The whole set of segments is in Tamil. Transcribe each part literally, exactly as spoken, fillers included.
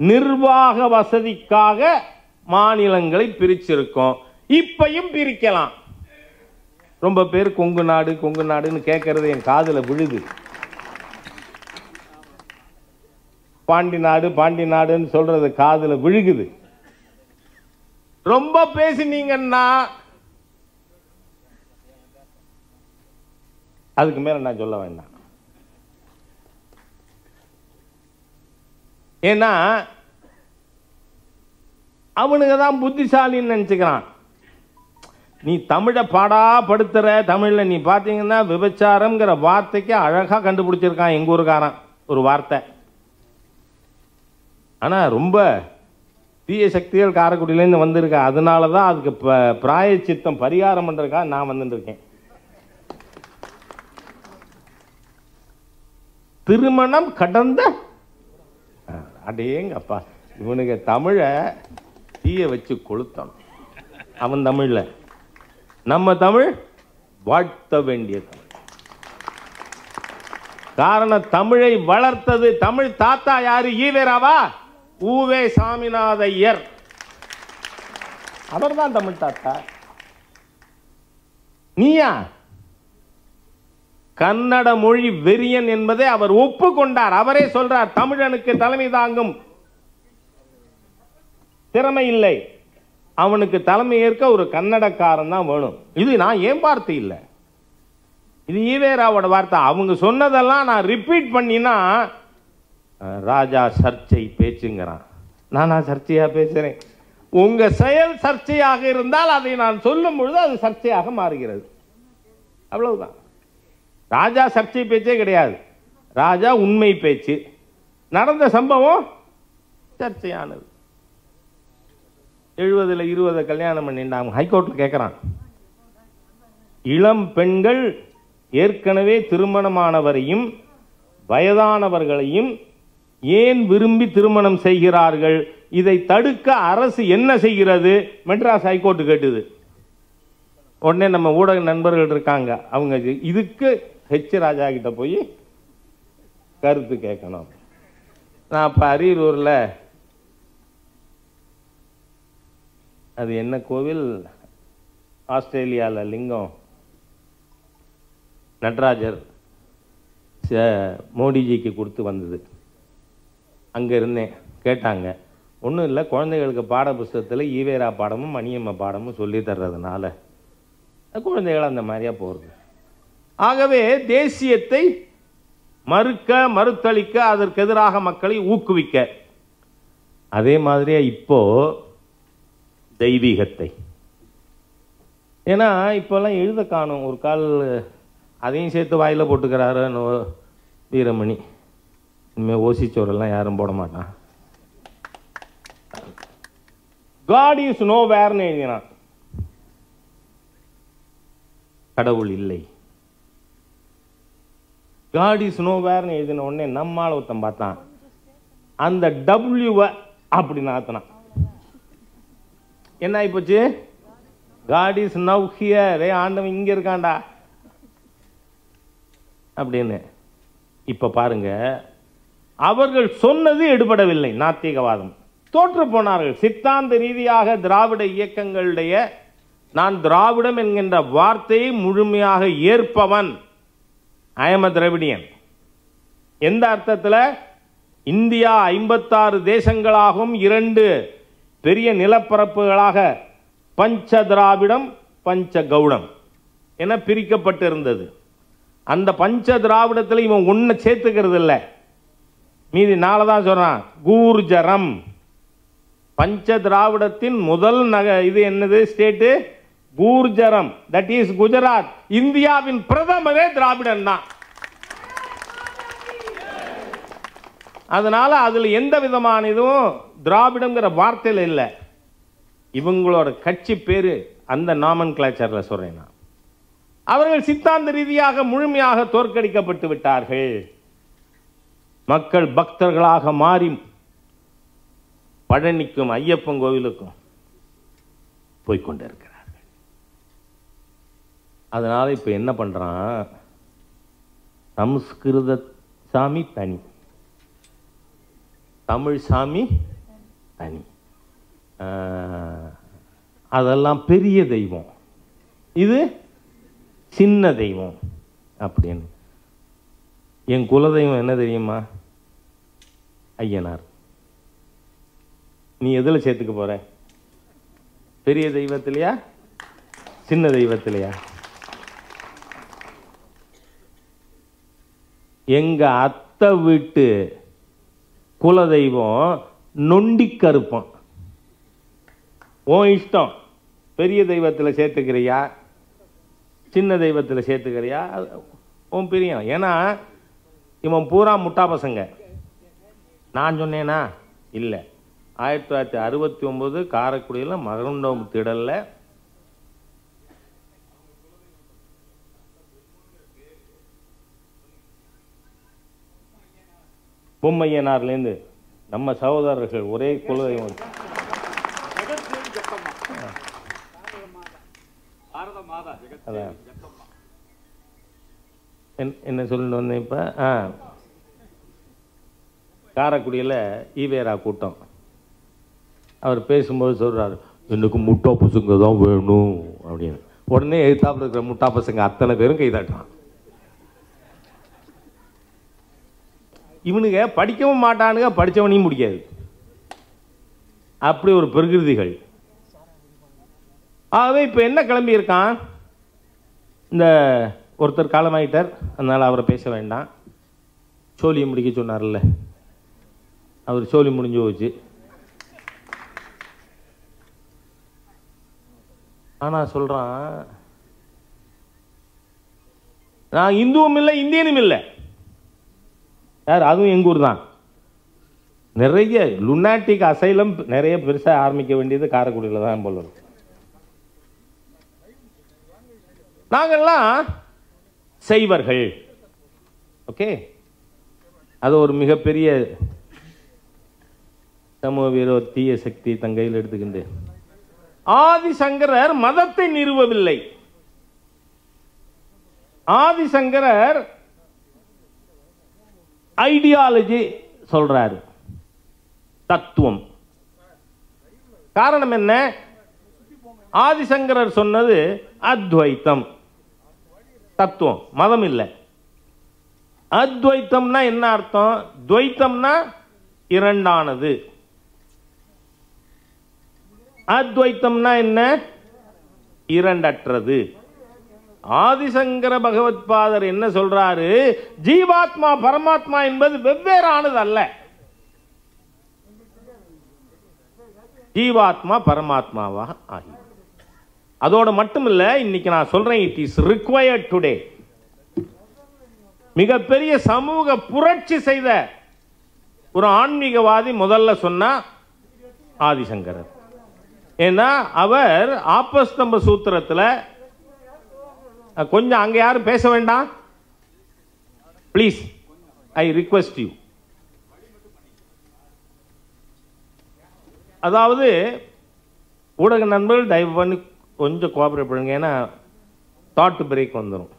நிர்வாக வசதிக்காக மாநிலங்களை பிரிச்சிருக்கோம். இப்பையும் பிரிக்கலாம். ரொம்ப பேர் கொங்கு நாடு கொங்கு நாடுன்னு கேட்கறது என் காதில் விழுது. பாண்டி நாடு பாண்டி நாடுன்னு சொல்றது காதுல விழுகுது. ரொம்ப பேசினீங்கன்னா அதுக்கு மேல நான் சொல்ல வேண்டாம். ஏன்னா அவனுக்கு தான் புத்திசாலின்னு நினைச்சுக்கிறான். நீ தமிழை பாடா படுத்துற. தமிழ்ல நீ பார்த்தீங்கன்னா விபச்சாரம்ங்கிற வார்த்தைக்கு அழகா கண்டுபிடிச்சிருக்கான் எங்க ஊருக்காரன் ஒரு வார்த்தை. ஆனால் ரொம்ப தீய சக்திகள் காரைக்குடியிலேருந்து வந்திருக்கேன். அதனால தான் அதுக்கு பிராயச்சித்தம் பரிகாரம் பண்ணுறதுக்காக நான் வந்துருக்கேன். திருமணம் கடந்த அடேங்கப்பா, இவனுக்கு தமிழை தீய வச்சு கொளுத்தணும். அவன் தமிழில், நம்ம தமிழ் வாழ்த்த வேண்டிய தமிழ். காரணம், தமிழை வளர்த்தது தமிழ் தாத்தா யாரு? ஈவேராவா? ஊவே சாமிநாதையர். அவர் தான் தமிழ் தாத்தா. நீயா? கன்னட மொழி வெறியன் என்பதை அவர் ஒப்புக்கொண்டார். அவரே சொல்றார், தமிழனுக்கு தலைமை தாங்கும் திறமை இல்லை, அவனுக்கு தலைமை ஏற்க ஒரு கன்னடக்காரன் தான் வேணும். இது நான் ஏன் வார்த்தை இல்லை, இது ஈவேராவோட வார்த்தை. அவங்க சொன்னதெல்லாம் நான் ரிப்பீட் பண்ணினா ராஜா சர்ச்சை பேச்சுங்கிறான். நான் நான் சர்ச்சையா பேசுறேன். உங்க செயல் சர்ச்சையாக இருந்தால் அதை நான் சொல்லும் பொழுது அது சர்ச்சையாக மாறுகிறது. அவ்வளவுதான். ராஜா சர்ச்சை பேச்சே கிடையாது. ராஜா உண்மை பேச்சு. நடந்த சம்பவம் சர்ச்சையானது. எழுபதுல இருபது கல்யாணம் பண்ணிட்டாங்க. ஹைகோர்ட்டில் கேட்கிறான், இளம் பெண்கள் ஏற்கனவே திருமணமானவரையும் வயதானவர்களையும் ஏன் விரும்பி திருமணம் செய்கிறார்கள்? இதை தடுக்க அரசு என்ன செய்கிறது? மெட்ராஸ் ஹைகோர்ட்டு கேட்டுது. உடனே நம்ம ஊடக நண்பர்கள் இருக்காங்க, அவங்க இதுக்கு ஹெச் ராஜா கிட்ட போய் கருத்து கேட்கணும். நான் இப்போ அரியலூரில் அது என்ன கோவில், ஆஸ்திரேலியாவில் லிங்கம் நடராஜர் மோடிஜிக்கு கொடுத்து வந்தது. அங்கே இருந்தேன். கேட்டாங்க, ஒன்றும் இல்லை, குழந்தைகளுக்கு பாட புஸ்தகத்தில் ஈவேரா பாடமும் மணியம்மா பாடமும் சொல்லி தர்றதுனால குழந்தைகள் அந்த மாதிரியா போகிறது. ஆகவே தேசியத்தை மறுக்க மறுத்தளிக்க, அதற்கு எதிராக மக்களை ஊக்குவிக்க. அதே மாதிரியே இப்போ தெய்வீகத்தை, ஏன்னா இப்போல்லாம் எழுத காணும். ஒரு கால் அதையும் சேர்த்து வாயில் போட்டுக்கிறாரு வீரமணி. இனிமேல் ஓசிச்சோரெல்லாம் யாரும் போட மாட்டான். God is nowhereன்னு எழுதினான். கடவுள் இல்லை. God is nowhereன்னு எழுதின உடனே நம்மால் ஒருத்தன் பார்த்தான், அந்த டபிள்யூவை அப்படி நாத்தினான். என்ன ஆயிப்போச்சு? God is now here. ஆண்டவன் இங்க இருக்காண்டா அப்படின்னு. இப்ப பாருங்க, அவர்கள் சொன்னது எடுபடவில்லை. நாத்திகவாதம் தோற்று போனார்கள். சித்தாந்த ரீதியாக திராவிட இயக்கங்களுடைய, நான் திராவிடம் என்கின்ற வார்த்தையை முழுமையாக ஏற்பவன், ஐ எம் a திராவிடியன். எந்த அர்த்தத்தில்? இந்தியா ஐம்பத்தாறு தேசங்களாகவும் இரண்டு பெரிய நிலப்பரப்புகளாக பஞ்ச திராவிடம் பஞ்ச கவுடம் என பிரிக்கப்பட்டிருந்தது. அந்த பஞ்ச திராவிடத்தில் இவன் ஒன்றை சேர்த்துக்கிறது இல்லை, மீதி நாளை தான் சொல்றான். கூர்ஜரம். பஞ்ச திராவிடத்தின் முதல் நக இது என்னது ஸ்டேட்டு? கூர்ஜரம். That is Gujarat. இந்தியாவின் பிரதமரே திராவிடன் தான். அதனால அதுல எந்த விதமான இதுவும் திராவிடங்கிற வார்த்தையில் இல்லை. இவங்களோட கட்சி பேரு அந்த நாமன் கிளாச்சர்ல சொல்றேன். அவர்கள் சித்தாந்த ரீதியாக முழுமையாக தோற்கடிக்கப்பட்டு விட்டார்கள். மக்கள் பக்தர்களாக மாறி பழனிக்கும் ஐயப்பன் கோவிலுக்கும் போய்கொண்டிருக்கிறார்கள். அதனால இப்ப என்ன பண்றான்? சமஸ்கிருத சாமி தனி, தமிழ் சாமி தனி. அதெல்லாம் பெரிய தெய்வம், இது சின்ன தெய்வம் அப்படின்னு. என் குலதெய்வம் என்ன தெரியுமா? ஐயனார். நீ எதில் சேர்த்துக்க போற? பெரிய தெய்வத்திலையா சின்ன தெய்வத்திலையா? எங்க அத்தை வீட்டு குலதெய்வம் நொண்டி கருப்பன். உன் இஷ்டம், பெரிய தெய்வத்தில் சேர்த்துக்கிறியா சின்ன தெய்வத்தில் சேர்த்துக்கிறியா உன் பிரியம். ஏன்னா இவன் பூரா முட்டா பசங்க. நான் சொன்னேனா? இல்லை. ஆயிரத்தி தொள்ளாயிரத்தி அறுபத்தி ஒன்பது காரைக்குடியில் மகரண்டம் திடலில் பொம்மையனார்லேருந்து நம்ம சகோதரர்கள் ஒரே குலதெய்வம். என்ன சொல்லிட்டு வந்தேன் இப்போ? ஆ, காரைக்குடியில் ஈவேரா கூட்டம். அவர் பேசும்போது சொல்கிறார், எனக்கு முட்டா பசங்க தான் வேணும் அப்படின்னு. உடனே எதிர்த்தாப்புல இருக்கிற முட்டா பசங்க அத்தனை பேரும் கைதாட்டான். இவனுங்க படிக்கவும் மாட்டானுங்க, படித்தவனையும் முடியாது. அப்படி ஒரு பிரகிருதிகள். ஆகவே இப்போ என்ன கிளம்பி இருக்கான்? இந்த ஒருத்தர் காலமாயிட்டார், அதனால் அவரை பேச வேண்டாம். சோழியை முடிக்க சொன்னார்ல, அவர் சோழி முடிஞ்சு போச்சு. ஆனால் சொல்கிறான், நான் இந்துவும் இல்லை இந்தியனும் இல்லை. யார்? அதுவும் எங்கூர் தான். நிறைய லுனாட்டிக் அசைலம் நிறைய பெருசாக ஆரம்பிக்க வேண்டியது காரைக்குடியில் தான் போல. நாங்கள்லாம் செய்வர்கள். ஓகே, அது ஒரு மிகப்பெரிய சமூக விரோத தீய சக்தி தங்கையில் எடுத்துக்கிண்டு. ஆதிசங்கரர் மதத்தை நிறுவவில்லை. ஆதிசங்கரர் ஐடியாலஜி சொல்றாரு, தத்துவம். காரணம் என்ன? ஆதிசங்கரர் சொன்னது அத்வைத்தம், தத்துவம், மதம் இல்லை. அத்வைத்தம்னா என்ன அர்த்தம்? துவைத்தம்னா இரண்டானது. அத்வைத்தம்னா என்ன? இரண்டற்றது. ஆதிசங்கர பகவத் பாதர் என்ன சொல்றாரு? ஜீவாத்மா பரமாத்மா என்பது வெவ்வேறானது அல்ல. ஜீவாத்மா பரமாத்மாவா ஆகி, அதோட மட்டும் இல்ல, இன்னைக்கு நான் சொல்றேன், இட் இஸ் ரிக்வயர்ட் டுடே. மிகப்பெரிய சமூக புரட்சி செய்த ஒரு ஆன்மீகவாதி முதல்ல சொன்னா ஆதிசங்கரர். ஏன்னா அவர் ஆபஸ்தம்ப சூத்திரத்தில், கொஞ்சம் அங்க யாரும் பேச வேண்டாம் ப்ளீஸ், ஐ ரிக்வெஸ்ட் யூ. அதாவது ஊடக நண்பர்கள் தயவு பண்ணி கொஞ்சம் கோஆபரேட் பண்ணுங்க, ஏன்னா தாட் பிரேக் வந்துடும்.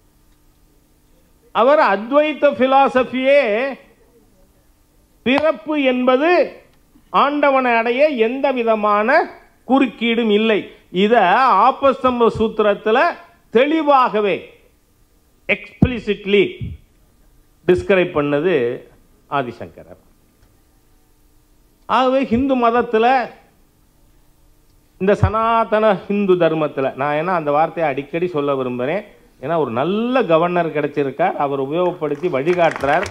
அவர் அத்வைத்த பிலாசபியே பிறப்பு என்பது ஆண்டவனை அடைய எந்த விதமான குறுக்கீடும் இல்லை. இத ஆபஸ்தம்ப சூத்திரத்தில் தெளிவாகவே எக்ஸ்பிளிசிட்லி டிஸ்கிரைப் பண்ணது ஆதிசங்கரர். ஆகவே ஹிந்து மதத்தில், இந்த சனாதன ஹிந்து தர்மத்தில், நான் ஏன்னா அந்த வார்த்தையை அடிக்கடி சொல்ல விரும்புகிறேன், ஏன்னா ஒரு நல்ல கவர்னர் கிடைச்சிருக்கார், அவர் உபயோகப்படுத்தி வழிகாட்டுறார்.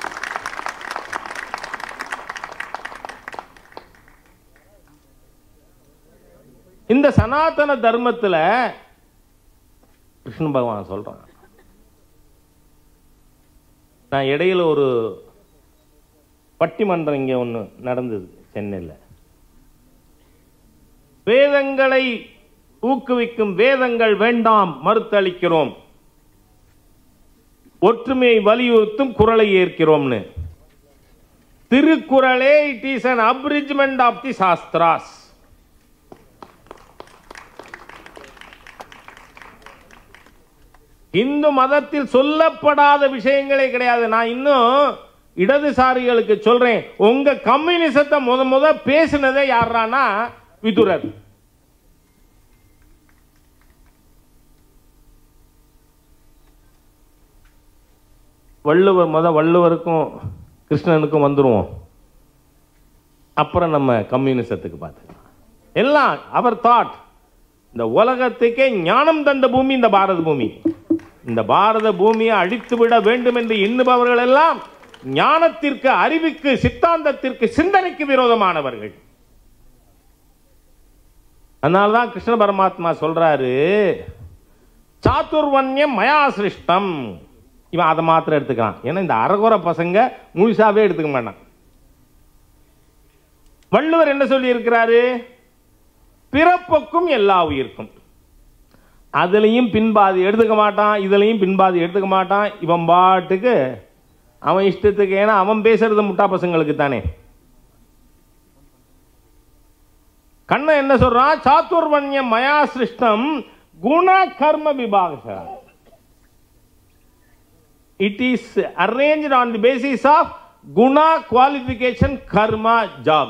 இந்த சனாதன தர்மத்தில் கிருஷ்ண பகவான் சொல்றான். நான் இடையில ஒரு பட்டிமன்றம் இங்கே ஒன்று நடந்தது சென்னையில். வேதங்களை ஊக்குவிக்கும் வேதங்கள் வேண்டாம், மறுத்தளிக்கிறோம், ஒற்றுமையை வலியுறுத்தும் குறளை ஏற்கிறோம்னு. திருக்குறளே it is an abridgment of the Shastras. இந்து மதத்தில் சொல்லப்படாத விஷயங்களே கிடையாது. நான் இன்னும் இடதுசாரிகளுக்கு சொல்றேன், உங்க கம்யூனிசத்தை முத முத பேசினதே யாரானா விதுரர். வள்ளுவர் முத வள்ளுவருக்கும் கிருஷ்ணனுக்கும் வந்துருவோம், அப்புறம் நம்ம கம்யூனிசத்துக்கு பார்த்துக்கலாம். எல்லாம் அவர் தாட். இந்த உலகத்துக்கே ஞானம் தந்த பூமி இந்த பாரத பூமி. இந்த பாரத பூமியை அழித்து விட வேண்டும் என்று எண்ணுபவர்கள் எல்லாம் ஞானத்திற்கு, அறிவுக்கு, சித்தாந்தத்திற்கு, சிந்தனைக்கு விரோதமானவர்கள். அதனால்தான் கிருஷ்ண பரமாத்மா சொல்றாரு, சாதுர்வன்யம் மயா சிருஷ்டம். இவன் அதை மாத்திரம் எடுத்துக்கிறான். ஏன்னா இந்த அரகுர பசங்க முழுசாவே எடுத்துக்க மாட்டான். வள்ளுவர் என்ன சொல்லி இருக்கிறாரு? பிறப்புக்கும் எல்லா உயிர்க்கும். அதுலையும் பின்பாதி எடுத்துக்க மாட்டான், இதுலையும் பின்பாதி எடுத்துக்க மாட்டான். இவன் பாட்டுக்கு அவன் இஷ்டத்துக்கு. ஏன்னா அவன் பேசுறது முட்டா பசங்களுக்கு தானே. கண்ணன் என்ன சொல்றான்? சாதுர்வன்யம் மயா சிருஷ்டம் குண கர்ம விபாக. It is arranged on the basis of guna, qualification, karma, job.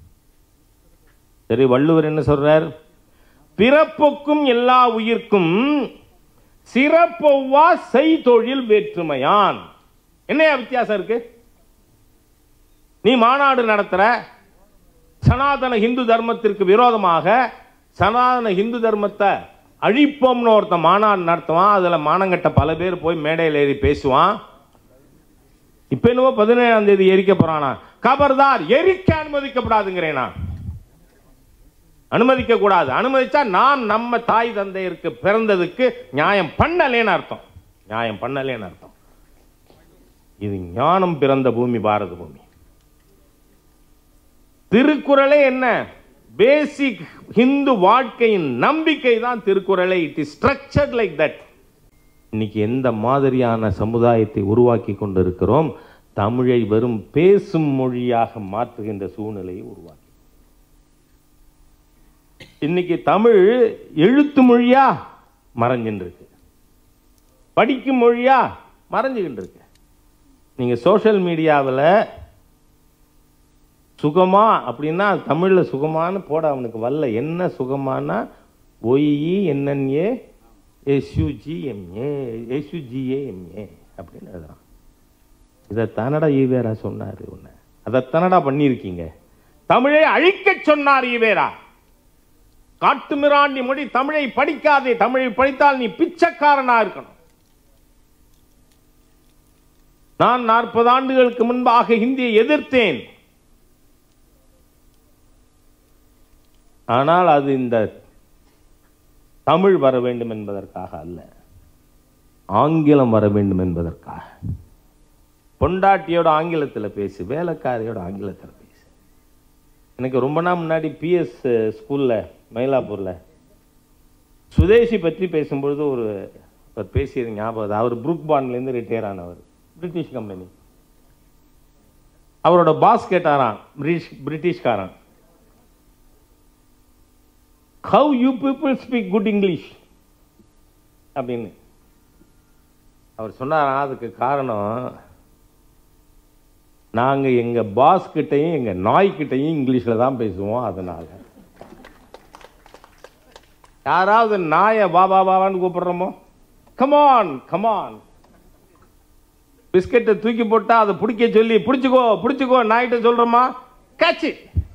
சரி, வள்ளுவர் என்ன சொல்றார்? பிறப்புக்கும் எல்லா உயிர்க்கும் சிறப்பொவ்வா செய்தொழில் வேற்றுமையான். என்ன வித்தியாசம் இருக்கு? நீ மாநாடு நடத்துற, சனாதன இந்து தர்மத்திற்கு விரோதமாக சனாதன இந்து தர்மத்தை அழிப்போம்னு ஒருத்த மாநாடு நடத்துவான். அதுல மானங்கட்ட பல பேர் போய் மேடையில் ஏறி பேசுவான். இப்ப என்னவோ பதினேழாம் தேதி எரிக்க போறானா? கபர்தார், எரிக்க அனுமதிக்கப்படாதுங்கிறேனா? அனுமதிக்க கூடாது. அனுமதிச்சா நான் நம்ம தாய் தந்தையருக்கு பிறந்ததுக்கு நியாயம் பண்ணலேன்னு அர்த்தம். நியாயம் பண்ணலேன்னு அர்த்தம். இது ஞானம் பிறந்த பூமி பாரத பூமி. திருக்குறளே என்ன? பேசிக் ஹிந்து வாழ்க்கையின் நம்பிக்கை தான் திருக்குறளை. It is structured like that. இன்னைக்கு எந்த மாதிரியான சமுதாயத்தை உருவாக்கி கொண்டிருக்கிறோம்? தமிழை வெறும் பேசும் மொழியாக மாற்றுகின்ற சூழ்நிலையை உருவாக்கி. இன்னைக்கு தமிழ் எழுத்து மொழியா மறைஞ்சின்னு இருக்கு, படிக்கும் மொழியா மறைஞ்சுகிட்டு இருக்கு. நீங்க சோஷியல் மீடியாவில் சுகமா அப்படின்னா தமிழ்ல சுகமானு போட அவனுக்கு வரல. என்ன சுகமானா ஒய்இ என்என்ஏ எஸ்யூஜிஎம்ஏ எஸ்யூஜிஏஎம்ஏ அப்படின்னு எழுதுறான். இதை தன்னடா ஈவேரா சொன்னாரு. ஒன்று அதை தன்னடா பண்ணியிருக்கீங்க. தமிழை அழிக்க சொன்னார் ஈவேரா. காட்டுமிராண்டி மொழி, தமிழை படிக்காதே, தமிழை படித்தால் நீ பிச்சைக்காரனா இருக்கணும். நான் நாற்பது ஆண்டுகளுக்கு முன்பாக ஹிந்தியை எதிர்த்தேன். ஆனால் அது இந்த தமிழ் வர வேண்டும் என்பதற்காக அல்ல, ஆங்கிலம் வர வேண்டும் என்பதற்காக. பொண்டாட்டியோட ஆங்கிலத்தில் பேசு, வேலைக்காரியோட ஆங்கிலத்தில் பேசு. எனக்கு ரொம்ப நாள் முன்னாடி பிஎஸ் ஸ்கூலில் மயிலாப்பூரில் சுதேசி பற்றி பேசும்பொழுது ஒரு பேசியது ஞாபகம். அவர் புரூக் பாண்ட்லேருந்து ரிட்டையர் ஆனவர், பிரிட்டிஷ் கம்பெனி. அவரோட பாஸ் கேட்டாராம், பிரிட்டிஷ் பிரிட்டிஷ்காரன், how you people speak good English அப்படின்னு. அவர் சொன்னாராம், அதுக்கு காரணம் நாங்கள் எங்கள் பாஸ் கிட்டையும் எங்கள் நாய்கிட்டையும் இங்கிலீஷில் தான் பேசுவோம். அதனால யாராவது நாயை பாபா பாபான்னு கூப்பிடுறோமோ, கமான் கமான், பிஸ்கெட்டை தூக்கி போட்டா அதை பிடிக்க சொல்லி பிடிச்சிக்கோ பிடிச்சிக்கோ நாய்கிட்ட சொல்றோமா, கேட்ச்,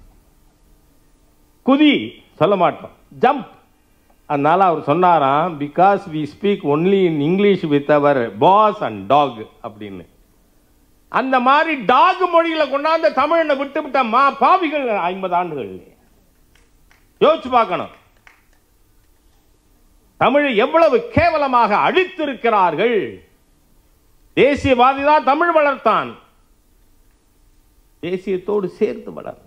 குதி சொல்ல மாட்டோம், ஜம்ப். அதனால அவர் சொன்னாராம், because we speak only in English with அவர் பாஸ் அண்ட் டாக் அப்படின்னு. அந்த மாதிரி டாக் மொழியில கொண்டாந்து தமிழனை விட்டு விட்டமா பாவிகள். ஐம்பது ஆண்டுகள் யோசிச்சு பார்க்கணும், தமிழை எவ்வளவு கேவலமாக அழித்திருக்கிறார்கள். தேசியவாதி தான் தமிழ் வளர்த்தான், தேசியத்தோடு சேர்த்து வளர்.